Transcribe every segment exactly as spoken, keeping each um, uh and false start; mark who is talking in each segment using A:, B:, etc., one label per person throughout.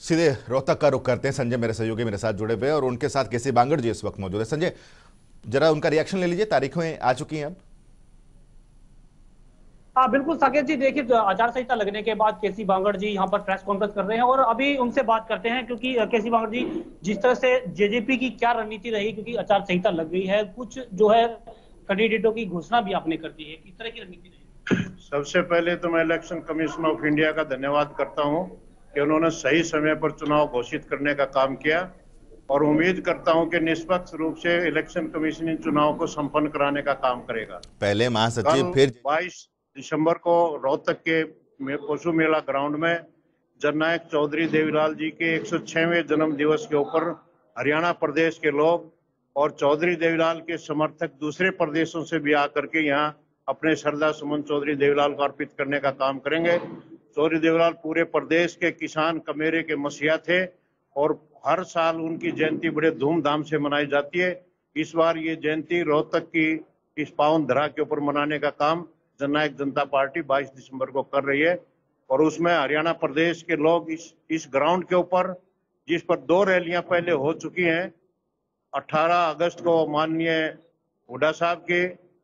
A: सीधे रोहतक का रुख करते हैं। संजय मेरे सहयोगी मेरे साथ जुड़े हुए हैं और उनके साथ केसी बांगड़ जी इस वक्त मौजूद है। संजय, जरा उनका रिएक्शन ले लीजिए। तारीखें आ चुकी हैं अब।
B: हाँ बिल्कुल साकेत जी, देखिए आचार संहिता लगने के बाद केसी बांगड़ जी यहाँ पर प्रेस कॉन्फ्रेंस कर रहे हैं और अभी उनसे बात करते हैं, क्योंकि केसी बांगड़ जी, जिस तरह से जेजेपी की क्या रणनीति रही, क्योंकि आचार संहिता लग गई है, कुछ जो है कैंडिडेटों की घोषणा भी आपने कर दी है, किस तरह की रणनीति रही?
C: सबसे पहले तो मैं इलेक्शन कमीशन ऑफ इंडिया का धन्यवाद करता हूं कि उन्होंने सही समय पर चुनाव घोषित करने का काम किया और उम्मीद करता हूं कि निष्पक्ष रूप से इलेक्शन कमीशन इन चुनाव को संपन्न कराने का काम करेगा।
A: पहले महासचिव, फिर
C: बाईस दिसंबर को रोहतक के पशु मेला ग्राउंड में जननायक चौधरी देवीलाल जी के एक सौ छहवें जन्म दिवस के ऊपर हरियाणा प्रदेश के लोग और चौधरी देवीलाल के समर्थक दूसरे प्रदेशों से भी आकर के यहाँ अपने श्रद्धा सुमन चौधरी देवीलाल को अर्पित करने का काम करेंगे। चौधरी देवीलाल पूरे प्रदेश के किसान कमेरे के मसीहा थे और हर साल उनकी जयंती बड़े धूमधाम से मनाई जाती है। इस बार ये जयंती रोहतक की इस पावन धरा के ऊपर मनाने का काम जननायक जनता पार्टी बाईस दिसंबर को कर रही है और उसमें हरियाणा प्रदेश के लोग इस इस ग्राउंड के ऊपर, जिस पर दो रैलियां पहले हो चुकी हैं, अठारह अगस्त को माननीय हुड्डा साहब की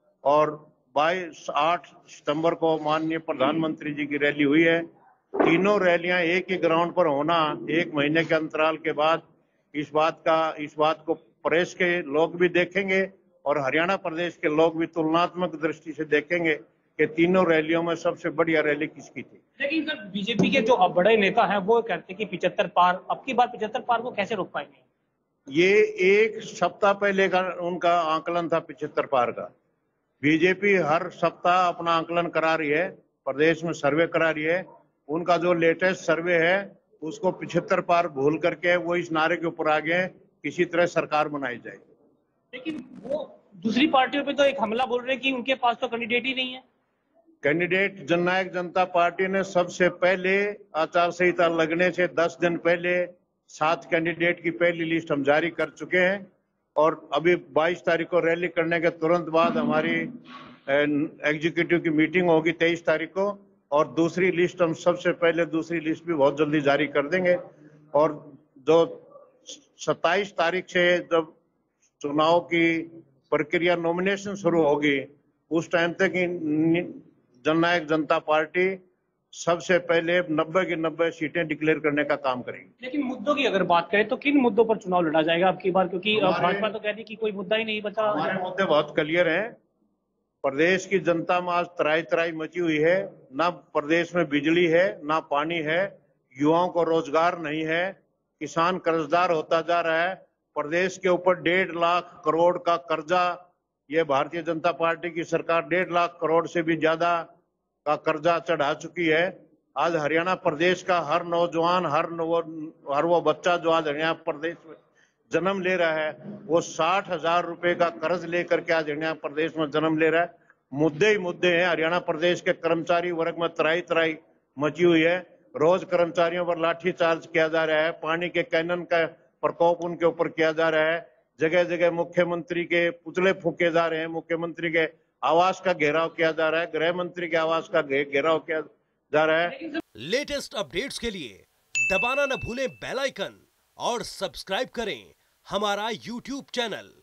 C: और बाईस आठ सितंबर को माननीय प्रधानमंत्री जी की रैली हुई है। तीनों रैलियां एक ही ग्राउंड पर होना एक महीने के अंतराल के बाद इस बात का इस बात को प्रेस के लोग भी देखेंगे और हरियाणा प्रदेश के लोग भी तुलनात्मक दृष्टि से देखेंगे कि तीनों रैलियों में सबसे बढ़िया रैली किसकी थी।
B: लेकिन सर, बीजेपी के जो बड़े नेता हैं वो कहते हैं कि पिछहत्तर पार, अब की बार पिछहत्तर पार को कैसे रोक पाएंगे?
C: ये एक सप्ताह पहले का उनका आंकलन था पिछहत्तर पार का। बीजेपी हर सप्ताह अपना आंकलन करा रही है, प्रदेश में सर्वे करा रही है। उनका जो लेटेस्ट सर्वे है उसको पिछहत्तर पार भूल करके वो इस नारे के ऊपर आ गए किसी तरह सरकार बनाई जाएगी।
B: लेकिन वो दूसरी पार्टियों पे तो एक हमला बोल रहे हैं कि उनके पास तो कैंडिडेट ही नहीं है।
C: कैंडिडेट जननायक जनता पार्टी ने सबसे पहले आचार संहिता लगने से दस दिन पहले सात कैंडिडेट की पहली लिस्ट हम जारी कर चुके हैं और अभी बाईस तारीख को रैली करने के तुरंत बाद हमारी एग्जीक्यूटिव की मीटिंग होगी तेईस तारीख को और दूसरी लिस्ट हम सबसे पहले दूसरी लिस्ट भी बहुत जल्दी जारी कर देंगे और जो सत्ताईस तारीख से जब चुनाव की प्रक्रिया नॉमिनेशन शुरू होगी उस टाइम तक जननायक जनता पार्टी सबसे पहले नब्बे की नब्बे सीटें डिक्लेयर करने का काम करेगी।
B: लेकिन मुद्दों की अगर बात करें तो किन मुद्दों पर चुनाव लड़ा जाएगा अब की बार, क्योंकि भाजपा तो कह रही कि कोई मुद्दा ही नहीं बचा।
C: हमारे मुद्दे बहुत क्लियर हैं। प्रदेश की जनता में आज तराई तराई मची हुई है, ना प्रदेश में बिजली है ना पानी है, युवाओं को रोजगार नहीं है, किसान कर्जदार होता जा रहा है, प्रदेश के ऊपर डेढ़ लाख करोड़ का कर्जा, ये भारतीय जनता पार्टी की सरकार डेढ़ लाख करोड़ से भी ज्यादा का कर्जा चढ़ा चुकी है। आज हरियाणा प्रदेश का हर नौजवान, हर वो हर वो बच्चा जो आज हरियाणा प्रदेश में जन्म ले रहा है वो साठ हजार रुपए का कर्ज लेकर के आज हरियाणा प्रदेश में जन्म ले रहा है। मुद्दे ही मुद्दे हैं। हरियाणा प्रदेश के कर्मचारी वर्ग में तराई तराई मची हुई है। रोज कर्मचारियों पर लाठी चार्ज किया जा रहा है, पानी के कैनन का प्रकोप उनके ऊपर किया जा रहा है, जगह जगह मुख्यमंत्री के पुतले फूके जा रहे हैं, मुख्यमंत्री के आवास का घेराव किया जा रहा है, गृह मंत्री के आवास का घेराव किया जा रहा है।
D: लेटेस्ट अपडेट्स के लिए दबाना न भूलें बेल आइकन और सब्सक्राइब करें हमारा यूट्यूब चैनल।